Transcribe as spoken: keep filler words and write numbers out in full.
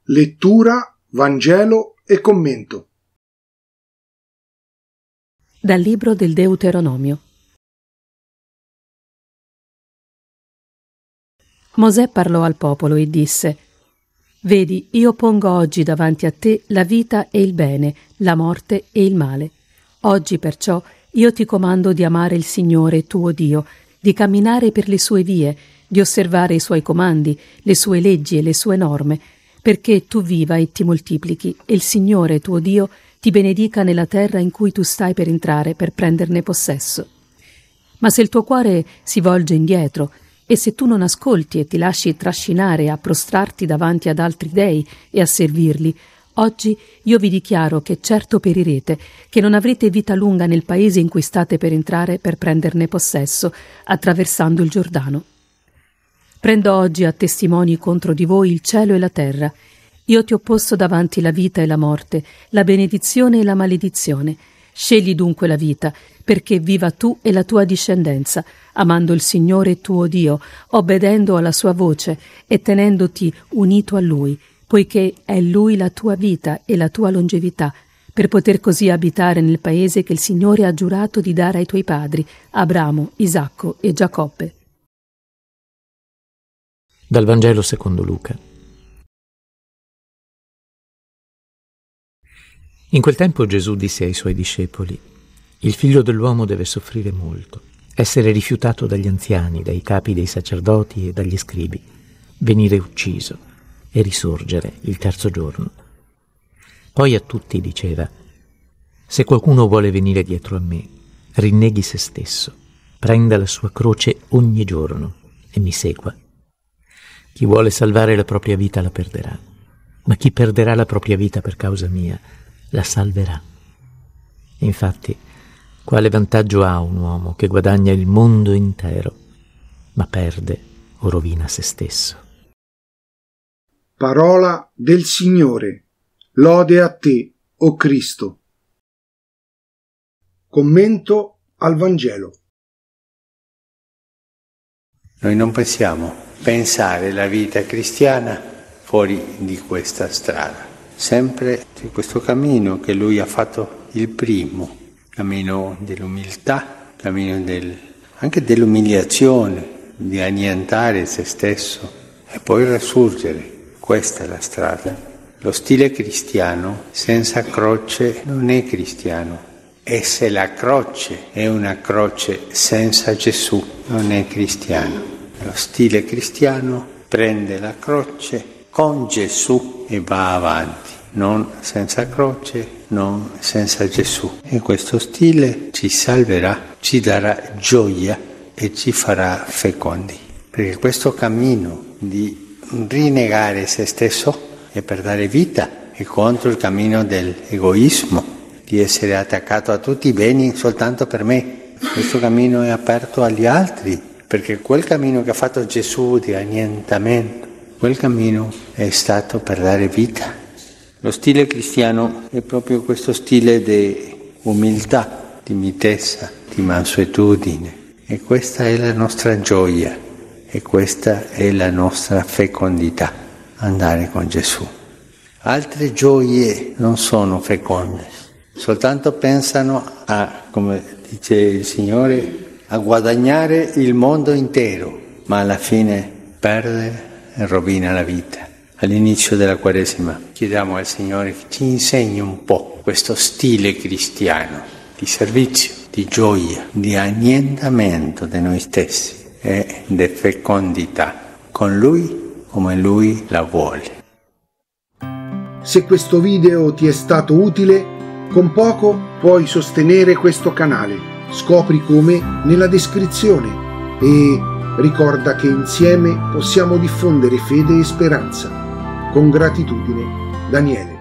Lettura, Vangelo e commento. Dal libro del Deuteronomio. Mosè parlò al popolo e disse: Vedi, io pongo oggi davanti a te la vita e il bene, la morte e il male. Oggi perciò io ti comando di amare il Signore tuo Dio, di camminare per le sue vie, di osservare i suoi comandi, le sue leggi e le sue norme, perché tu viva e ti moltiplichi e il Signore tuo Dio ti benedica nella terra in cui tu stai per entrare per prenderne possesso. Ma se il tuo cuore si volge indietro e se tu non ascolti e ti lasci trascinare a prostrarti davanti ad altri dei e a servirli, oggi io vi dichiaro che certo perirete, che non avrete vita lunga nel paese in cui state per entrare per prenderne possesso, attraversando il Giordano. Prendo oggi a testimoni contro di voi il cielo e la terra. Io ti ho posto davanti la vita e la morte, la benedizione e la maledizione. Scegli dunque la vita, perché viva tu e la tua discendenza, amando il Signore tuo Dio, obbedendo alla sua voce e tenendoti unito a Lui, poiché è Lui la tua vita e la tua longevità, per poter così abitare nel paese che il Signore ha giurato di dare ai tuoi padri, Abramo, Isacco e Giacobbe. Dal Vangelo secondo Luca. In quel tempo Gesù disse ai suoi discepoli: Il figlio dell'uomo deve soffrire molto, essere rifiutato dagli anziani, dai capi dei sacerdoti e dagli scribi, venire ucciso e risorgere il terzo giorno. Poi a tutti diceva: Se qualcuno vuole venire dietro a me, rinneghi se stesso, prenda la sua croce ogni giorno e mi segua. Chi vuole salvare la propria vita la perderà, ma chi perderà la propria vita per causa mia la salverà. Infatti, quale vantaggio ha un uomo che guadagna il mondo intero, ma perde o rovina se stesso? Parola del Signore. Lode a te, o Cristo. Commento al Vangelo. Noi non possiamo pensare la vita cristiana fuori di questa strada. Sempre in questo cammino che lui ha fatto il primo, cammino dell'umiltà, cammino del, anche dell'umiliazione, di annientare se stesso e poi risorgere. Questa è la strada. Lo stile cristiano senza croce non è cristiano. E se la croce è una croce senza Gesù, non è cristiano. Lo stile cristiano prende la croce con Gesù e va avanti, non senza croce, non senza Gesù. E questo stile ci salverà, ci darà gioia e ci farà fecondi. Perché questo cammino di rinnegare se stesso e per dare vita è contro il cammino dell'egoismo, di essere attaccato a tutti i beni soltanto per me. Questo cammino è aperto agli altri, perché quel cammino che ha fatto Gesù di annientamento, quel cammino è stato per dare vita. Lo stile cristiano è proprio questo stile di umiltà, di mitezza, di mansuetudine. E questa è la nostra gioia, e questa è la nostra fecondità, andare con Gesù. Altre gioie non sono feconde, soltanto pensano a, come dice il Signore, a guadagnare il mondo intero, ma alla fine perde e rovina la vita. All'inizio della Quaresima chiediamo al Signore che ci insegni un po' questo stile cristiano di servizio, di gioia, di annientamento di noi stessi e di fecondità, con Lui come Lui la vuole. Se questo video ti è stato utile, con poco puoi sostenere questo canale. Scopri come nella descrizione e ricorda che insieme possiamo diffondere fede e speranza. Con gratitudine, Daniele.